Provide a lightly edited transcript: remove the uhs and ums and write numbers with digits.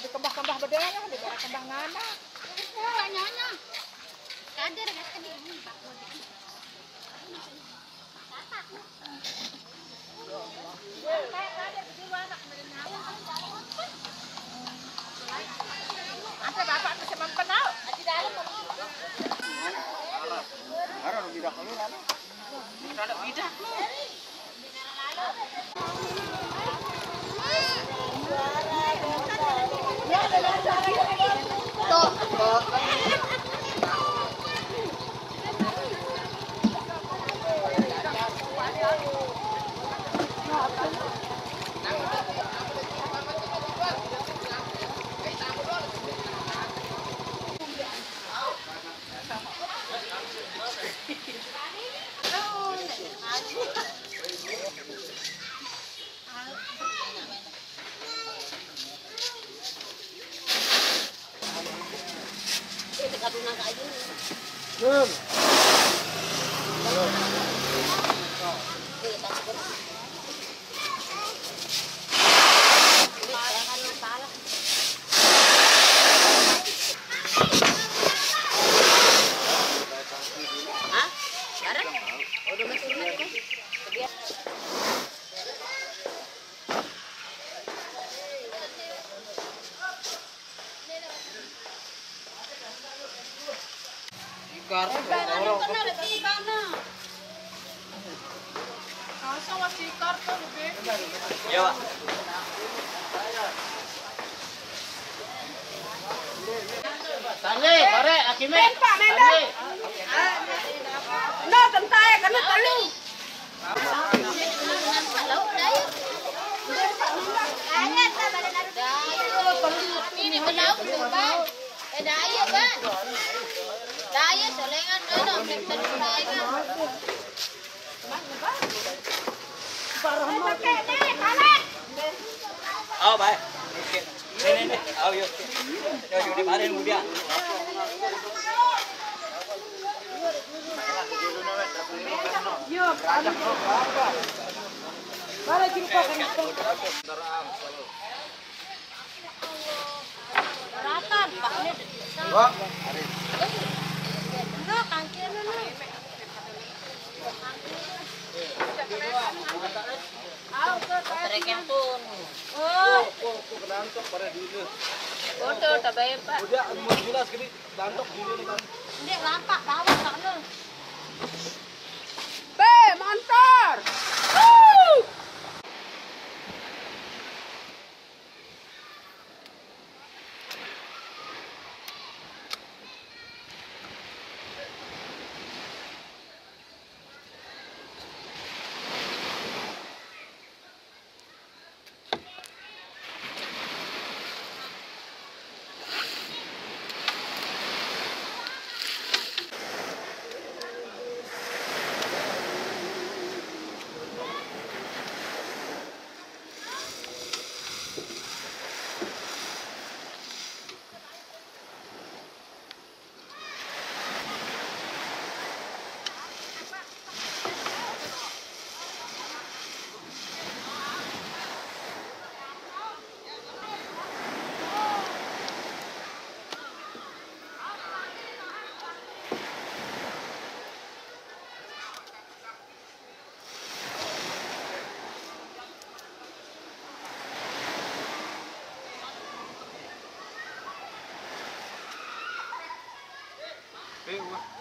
di kembah-kembah bedanya di daerah kembah ngana. Banyaknya. Kader nggak tadi ini Pak. Asa bapak masih mempenau di dalam. Harap bidak lu lalu. Ada bidak lu. Ya, Pak. Tangge, korek, akime. Pak Mendak. No, tentai karena telu. Ini belau Pak. Daya Pak. Daya solengan ono sektor solengan. Oh, baik. Oke. Ini. Oh, yuk. Yuk di mana mudia? Yo, para cerita kan. Ratan Pak ini. Wah. Enggak kangkir dulu. Trek pun. Oh, Kedantok pada dulu. foto tabay Pak. Udah, umur jelas gini, dantok dulu nih kan. Ini lampak bawah sana. Be, mantar. Eh,